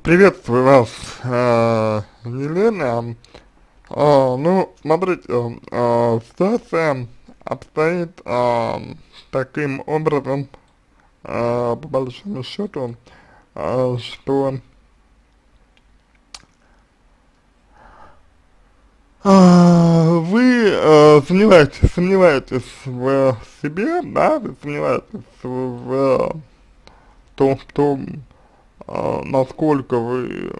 Приветствую вас, Елена. Ну, смотрите, ситуация обстоит таким образом, по большому счету, что вы сомневаетесь в себе, да, вы сомневаетесь в том, насколько вы,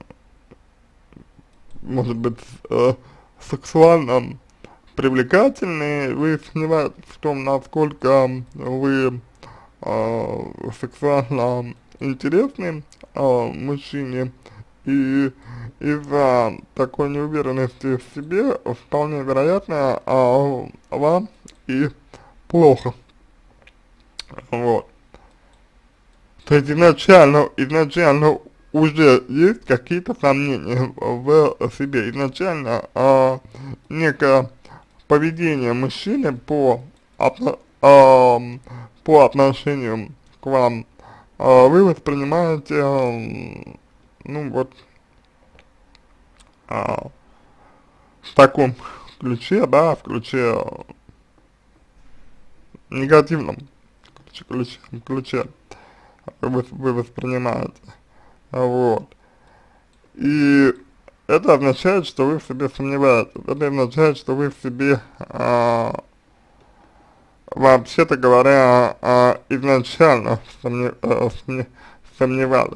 может быть, сексуально привлекательны, вы сомневаетесь в том, насколько вы сексуально интересны мужчине, и из-за такой неуверенности в себе вполне вероятно вам и плохо, вот. То есть изначально уже есть какие-то сомнения в себе, изначально некое поведение мужчины по отношению к вам вы воспринимаете, ну вот, в таком ключе, да, в ключе негативном ключе вы воспринимаете, вот. И это означает, что вы в себе сомневаетесь, это означает, что вы в себе вообще-то говоря, изначально сомневались,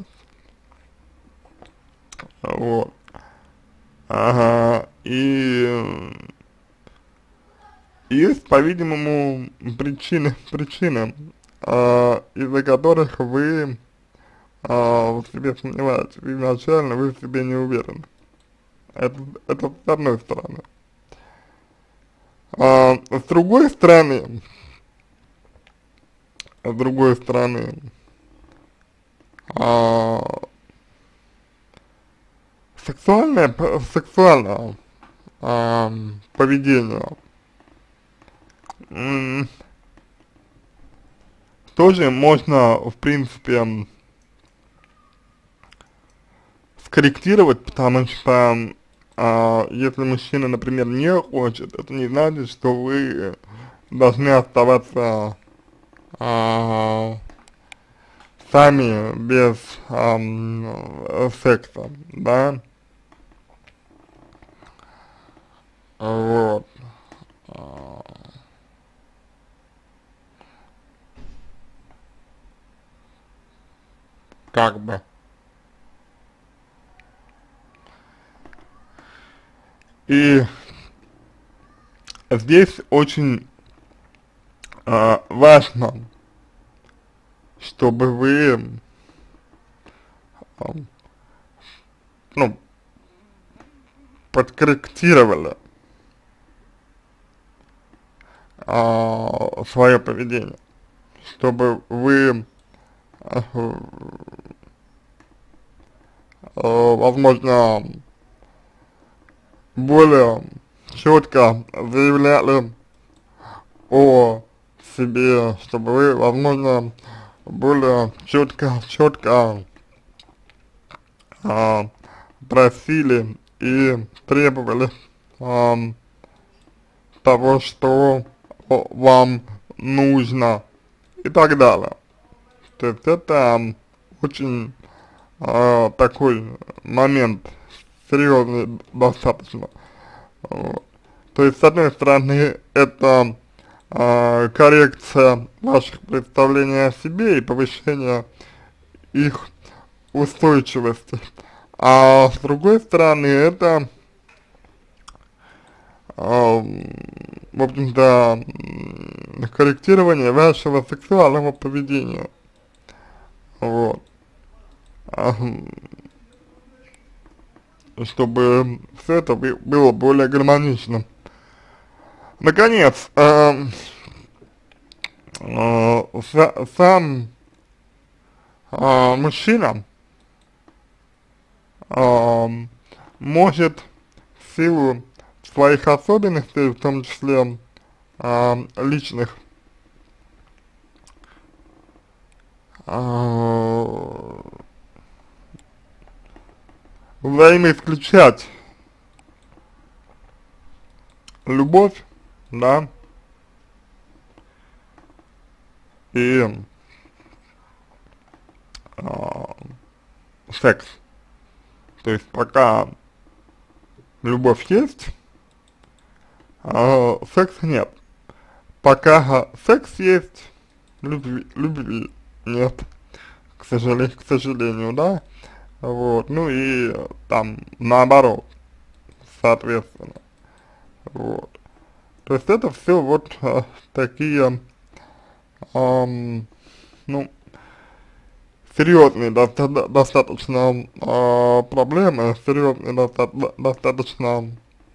вот, ага, и есть, по-видимому, причины, из-за которых вы, в себе сомневаетесь, изначально вы в себе не уверены, это с одной стороны. С другой стороны, с другой стороны, а, сексуальное поведение м, тоже можно, в принципе, скорректировать, потому что если мужчина, например, не хочет, это не значит, что вы должны оставаться а, сами без секса, да, вот, а, как бы. И здесь очень важно, чтобы вы, ам, ну, подкорректировали свое поведение, чтобы вы, возможно, более четко заявляли о себе, чтобы вы, возможно, более четко а, просили и требовали ам, того, что вам нужно и так далее. То есть это очень такой момент серьезный достаточно. Вот. То есть, с одной стороны, это коррекция ваших представлений о себе и повышение их устойчивости. А с другой стороны, это, в общем-то, корректирование вашего сексуального поведения. Вот. Ам, чтобы все это было более гармонично. Наконец, сам мужчина может в силу своих особенностей, в том числе личных, взаимоисключать любовь, да, и а, секс. То есть пока любовь есть, а секса нет. Пока секс есть, любви нет, к сожалению, да. Вот, ну и там наоборот, соответственно. Вот. То есть это все вот такие, ну, серьезные достаточно проблемы, серьезные достаточно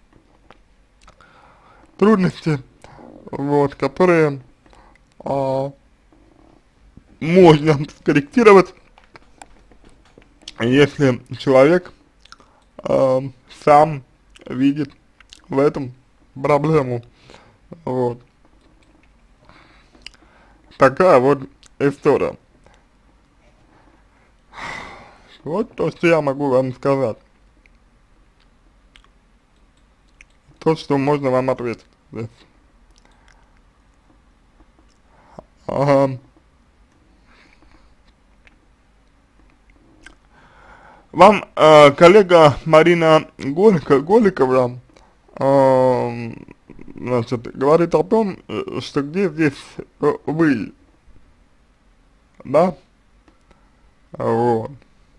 трудности, вот, которые а, можно скорректировать, если человек сам видит в этом проблему. Вот. Такая вот история. Вот то, что я могу вам сказать. То, что можно вам ответить здесь. Ага. Вам коллега Марина Голикова, значит, говорит о том, что где здесь вы, да, вот.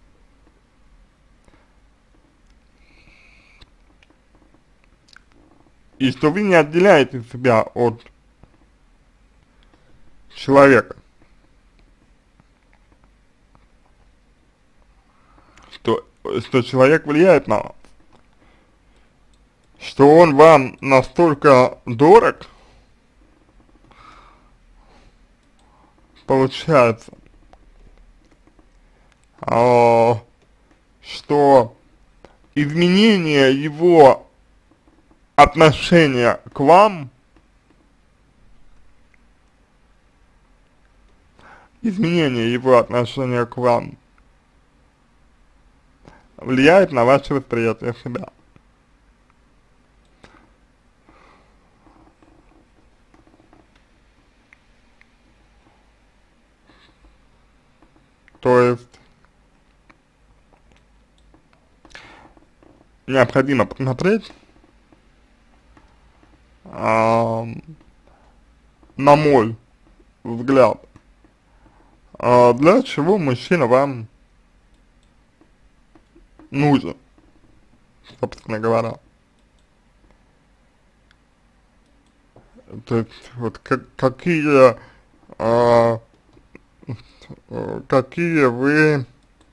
И что вы не отделяете себя от человека, что человек влияет на вас, что он вам настолько дорог, получается, что изменение его отношения к вам, влияет на ваше восприятие себя. То есть необходимо посмотреть, на мой взгляд, для чего мужчина вам нужен, собственно говоря. То есть вот какие вы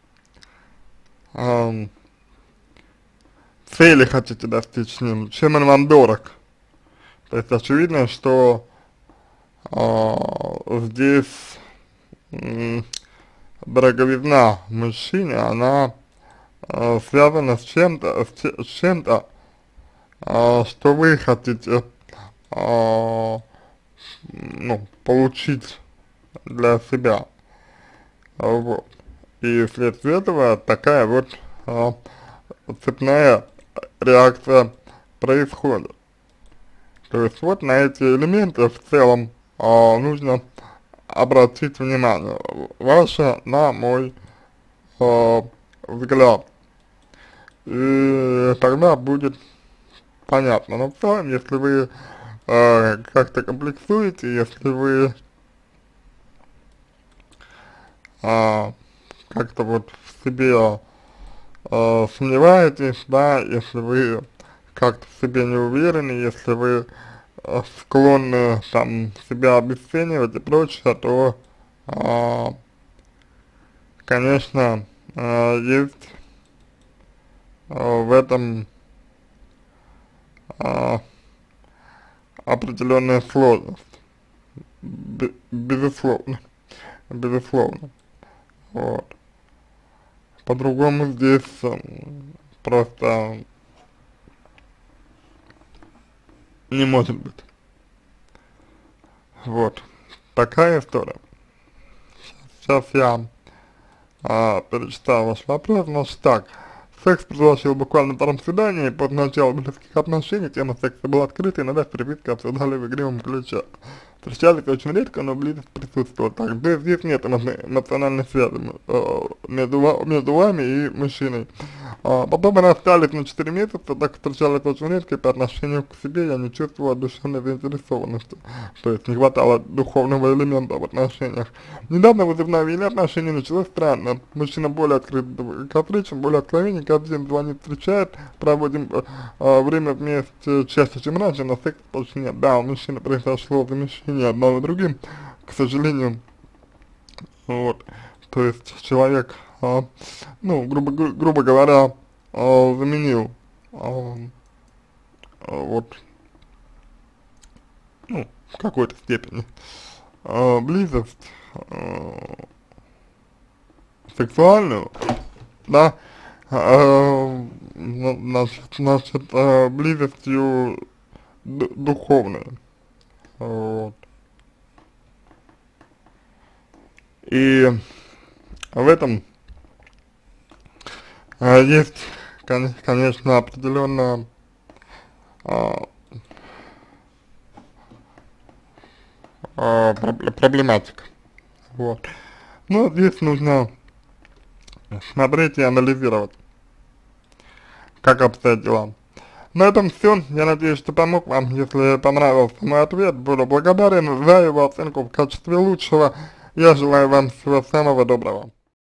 цели хотите достичь с ним, чем он вам дорог. То есть очевидно, что здесь дороговизна мужчине, она связана с чем-то, что вы хотите ну, получить для себя. Вот. И вследствие этого такая вот цепная реакция происходит. То есть вот на эти элементы в целом нужно обратить внимание ваше на мой взгляд. И тогда будет понятно. Но в целом, если вы как-то комплексуете, если вы как-то вот в себе сомневаетесь, да, если вы как-то в себе не уверены, если вы склонны там себя обесценивать и прочее, то, конечно, есть в этом определенная сложность, безусловно, вот. По-другому здесь просто не может быть. Вот. Такая история. Сейчас я перечитаю ваш вопрос. Значит так, секс произошел буквально на втором свидании, под начало близких отношений, тема секса была открыта, иногда с перепиской обсуждали в игривом ключе. Встречались очень редко, но близость присутствовала. Так, то есть здесь нет эмоциональной связи между вами и мужчиной. Потом мы расстались на 4 месяца, так встречались очень редко, и по отношению к себе я не чувствовала душевной заинтересованности. То есть не хватало духовного элемента в отношениях. Недавно возобновили отношения, началось странно. Мужчина более открыт к встречам, более откровенен, каждый день звонит, встречает, проводим время вместе чаще, чем раньше, но секса больше нет. Да, у мужчины произошло замещение одного другим, к сожалению. Вот. То есть человек, ну, грубо говоря, заменил, вот, ну, в какой-то степени близость сексуальную, да, значит, близостью духовной, вот. И в этом есть, конечно, определенная проблематика, вот. Но здесь нужно смотреть и анализировать, как обстоят дела. На этом все. Я надеюсь, что помог вам. Если понравился мой ответ, буду благодарен за его оценку в качестве лучшего. Я желаю вам всего самого доброго.